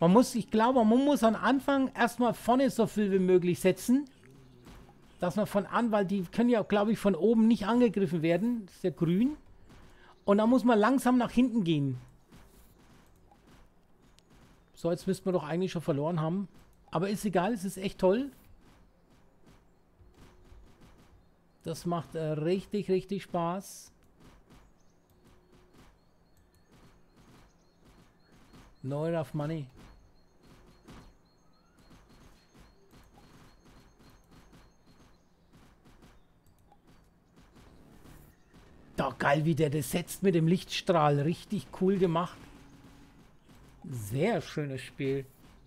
Ich glaube, man muss am Anfang erstmal vorne so viel wie möglich setzen. Dass man weil die können ja, glaube ich, von oben nicht angegriffen werden. Das ist ja grün. Und dann muss man langsam nach hinten gehen. So, jetzt müssten wir doch eigentlich schon verloren haben. Aber ist egal, es ist echt toll. Das macht richtig, richtig Spaß. No enough money. Doch geil, wie der das setzt mit dem Lichtstrahl. Richtig cool gemacht. Sehr schönes Spiel.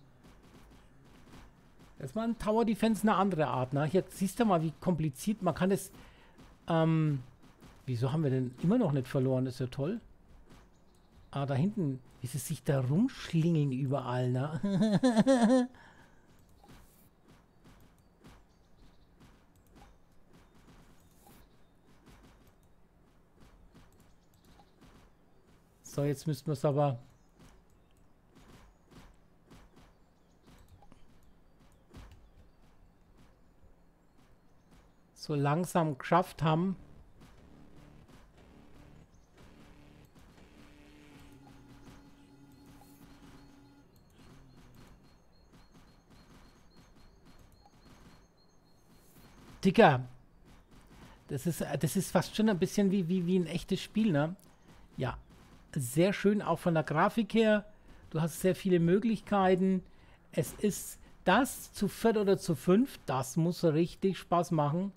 Das war ein Tower Defense eine andere Art. Ne? Jetzt siehst du mal, wie kompliziert man kann es. Wieso haben wir denn immer noch nicht verloren? Das ist ja toll. Ah, da hinten, wie sie sich da rumschlingeln überall. Ne? So, jetzt müssten wir es aber. So langsam geschafft haben. Dicker, das ist fast schon ein bisschen wie ein echtes Spiel, ne? Ja, sehr schön, auch von der Grafik her. Du hast sehr viele Möglichkeiten. Es ist das zu 4 oder zu 5, das muss richtig Spaß machen.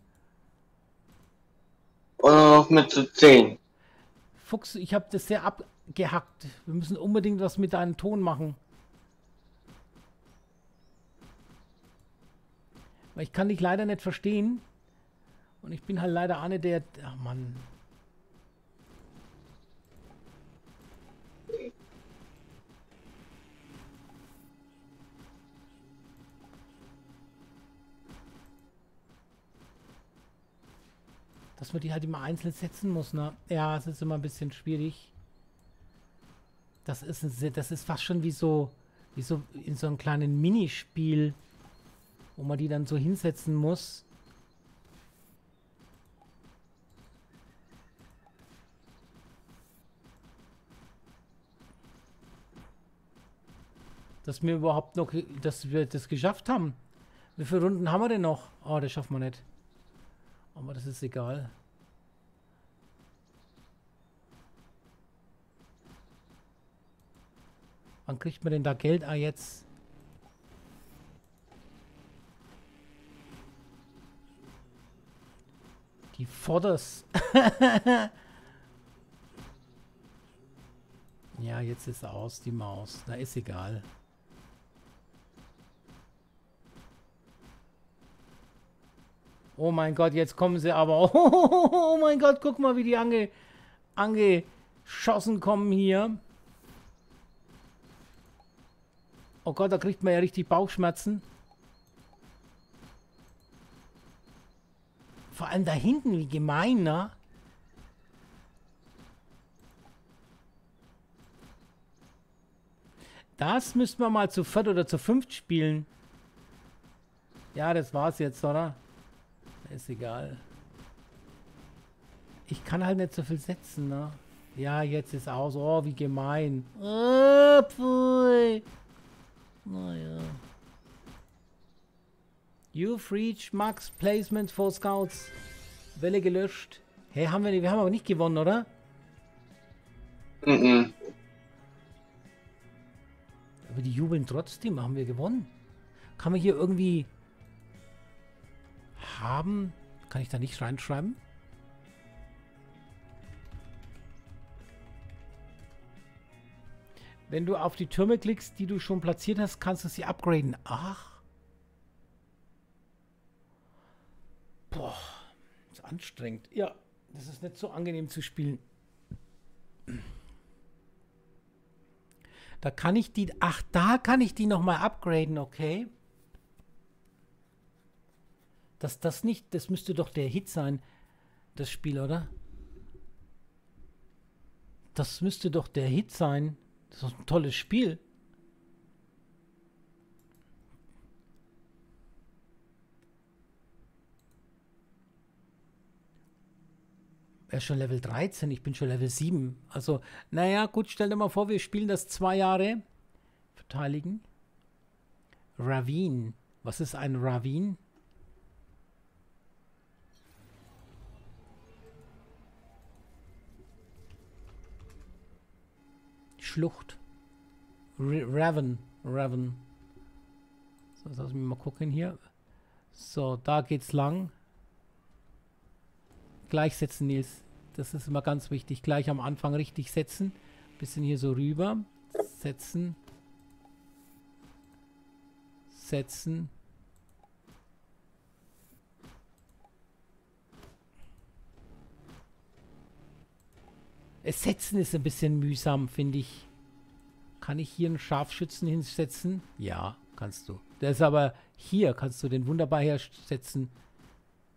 Oder noch mit zu 10. Fuchs, ich habe das sehr abgehackt. Wir müssen unbedingt was mit deinem Ton machen. Weil ich kann dich leider nicht verstehen. Und ich bin halt leider eine der... Ach Mann. Dass man die halt immer einzeln setzen muss, ne? Ja, es ist immer ein bisschen schwierig. Das ist fast schon wie so in so einem kleinen Minispiel, wo man die dann so hinsetzen muss. Dass wir überhaupt noch, dass wir das geschafft haben. Wie viele Runden haben wir denn noch? Oh, das schaffen wir nicht. Aber das ist egal. Wann kriegt man denn da Geld? Ah, jetzt. Die Fodders. Ja, jetzt ist aus, die Maus. Na, ist egal. Oh mein Gott, jetzt kommen sie aber. Oh mein Gott, guck mal, wie die angeschossen kommen hier. Oh Gott, da kriegt man ja richtig Bauchschmerzen. Vor allem da hinten, wie gemein, ne? Das müssten wir mal zu 4 oder zu 5 spielen. Ja, das war's jetzt, oder? Ist egal. Ich kann halt nicht so viel setzen, ne? Ja, jetzt ist aus. Oh, wie gemein. Oh, pfui. Naja. You've reached Max Placement for Scouts. Welle gelöscht. Hä, haben wir nicht? Wir haben aber nicht gewonnen, oder? Mhm. Aber die jubeln trotzdem. Haben wir gewonnen? Kann man hier irgendwie haben? Kann ich da nicht reinschreiben? Wenn du auf die Türme klickst, die du schon platziert hast, kannst du sie upgraden. Ach. Boah. Das ist anstrengend. Ja, das ist nicht so angenehm zu spielen. Da kann ich die... Ach, da kann ich die nochmal upgraden, okay. Das nicht... Das müsste doch der Hit sein, das Spiel, oder? Das müsste doch der Hit sein. Das ist ein tolles Spiel. Er ist schon Level 13, ich bin schon Level 7. Also, naja, gut, stell dir mal vor, wir spielen das 2 Jahre. Verteidigen. Ravine. Was ist ein Ravine? Schlucht. Raven. So, lass mich mal gucken hier. So, da geht's lang. Gleich setzen, Nils. Das ist immer ganz wichtig. Gleich am Anfang richtig setzen. Bisschen hier so rüber. Setzen. Setzen. Es setzen ist ein bisschen mühsam, finde ich. Kann ich hier einen Scharfschützen hinsetzen? Ja, kannst du. Der ist aber hier, kannst du den wunderbar hersetzen.